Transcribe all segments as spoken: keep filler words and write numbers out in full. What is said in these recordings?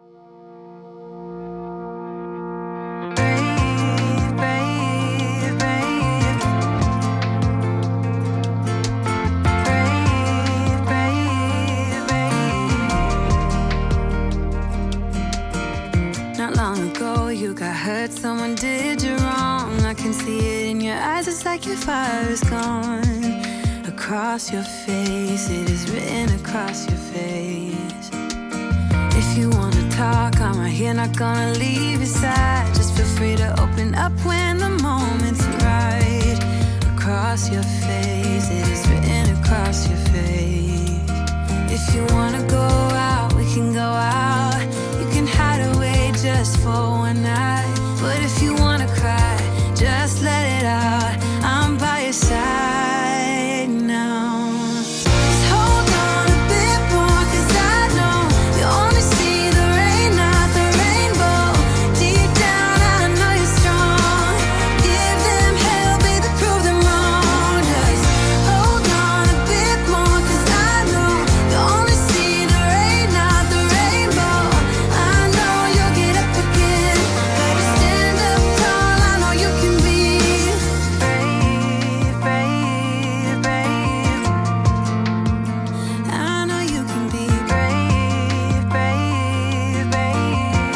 Someone did you wrong. I can see it in your eyes. It's like your fire is gone. Across your face, it is written across your face. If you wanna talk, I'm right here, not gonna leave your side. Just feel free to open up when the moment's right. Across your face, it is written across your face. If you wanna go out, we can go out. You can hide away just for one night. But if you wanna cry, just let it out. I'm by your side now. Just hold on a bit more, 'cause I know you only see the rain, not the rainbow. Deep down, I know you're strong. Give them hell, baby, prove them wrong. Just hold on a bit more, 'cause I know you only see the rain, not the rainbow. I know you'll get up again. Better stand up tall, I know you can be brave, brave, brave. I know you can be brave, brave, brave.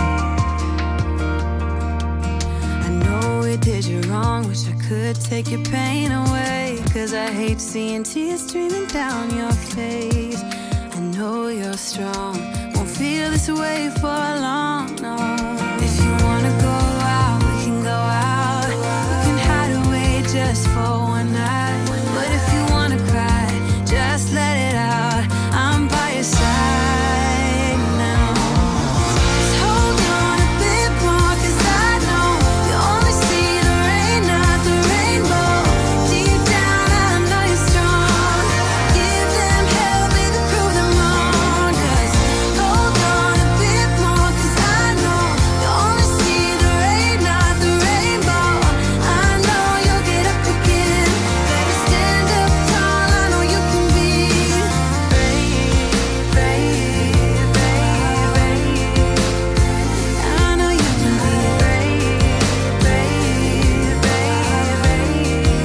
I know it did you wrong, wish I could take your pain away. 'Cause I hate seeing tears streaming down your face. I know you're strong, won't feel this way for long, no. If you wanna go out, we can go out. You can hide away just for one night. But if you wanna cry, just let it out. I'm by your side now. Just hold on a bit more, 'cause I know you only see the rain, not the rainbow. Deep down, I know you're strong. Give them hell, baby, prove them wrong. Just hold on a bit more, 'cause I know you only see the rain, not the rainbow. I know you'll get up again. Better stand up tall, I know you can be brave, brave, brave, brave. I know you can be brave, brave, brave, brave.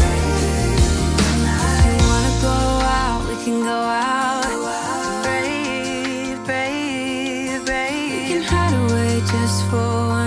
If you wanna go out, we can go out. Brave, brave, brave. You can hide away just for